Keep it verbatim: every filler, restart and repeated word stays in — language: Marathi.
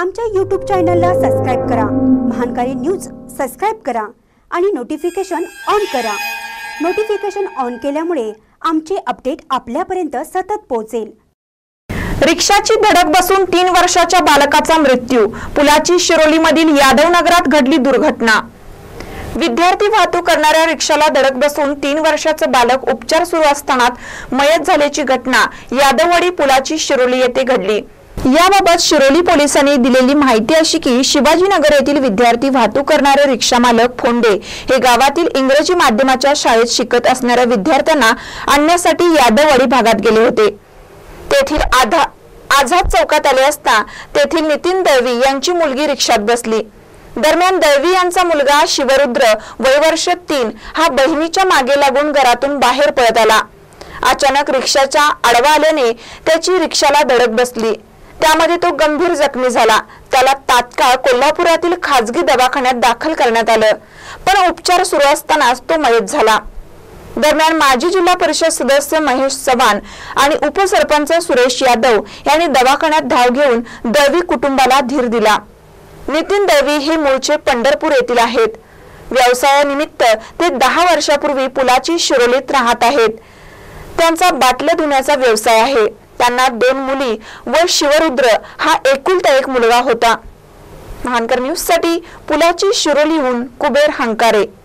आमच्या यूट्यूब चॅनलला सबस्क्राइब करा, महानकारी न्यूज सबस्क्राइब करा आणि नोटिफिकेशन ऑन करा। नोटिफिकेशन ऑन केल्यामुळे आमचे अपडेट आपल्यापर्यंत सतत पोहोचेल। रिक्षाची धडक बसून तीन वर्षाच्या बालकाचा मृत्यू। पुलाची शिरोलीमधील यादव नगरात घडली दुर्घटना। विद्यार्थी वाहतूक करणाऱ्या रिक्षाला धडक बसून तीन वर्षाचे बालक उपचार सुरू असताना मयत झाल्याची घटना यादववाडी पुलाची शिरोली येथे घडली। याबाबत शिरोली पोलिसांनी दिलेली माहिती अशी की शिवाजीनगर येथील विद्यार्थी वाहतूक करणारे रिक्षा मालक फोंडे हे गावातील इंग्रजी माध्यमाच्या शाळेत शिकत असणाऱ्या विद्यार्थ्यांना आणण्यासाठी यादववाडी भागात गेले होते। तेथील आधा आझाद चौकात आले असता तेथील नितीन दळवी यांची मुलगी रिक्षात बसली। दरम्यान दळवी यांचा मुलगा शिवरुद्र वय वर्ष तीन हा बहिणीच्या मागे लागून घरातून बाहेर पळत आला। अचानक रिक्षाच्या आडवा आल्याने त्याची रिक्षाला धडक बसली, त्यामध्ये तो गंभीर जखमी झाला। त्याला तात्काळ कोल्हापुरातील खासगी दवाखान्यात दाखल करण्यात आलं, पण उपचार सुरू असतानाच तो मयत झाला। दरम्यान माजी जिल्हा परिषद सदस्य महेश चव्हाण आणि उपसरपंच सुरेश यादव यांनी दवाखान्यात धाव घेऊन दळवी कुटुंबाला धीर दिला। नितीन दळवी हे मूळचे पंढरपूर येथील आहेत। व्यवसायानिमित्त ते दहा वर्षापूर्वी पुलाची शिरोलीत राहत आहेत। त्यांचा बाटल्या धुण्याचा व्यवसाय आहे। त्यांना दोन मुली व शिवरुद्र हा एकुलता एक मुलगा होता। महानकर न्यूज साठी पुलाची शिरोलीहून कुबेर हंकारे।